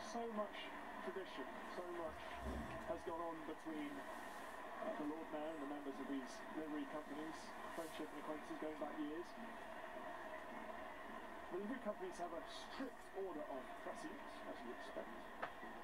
so much tradition, so much has gone on between the Lord Mayor and the members of these livery companies, friendship and acquaintances going back years. The livery companies have a strict order of precedence, as you expect.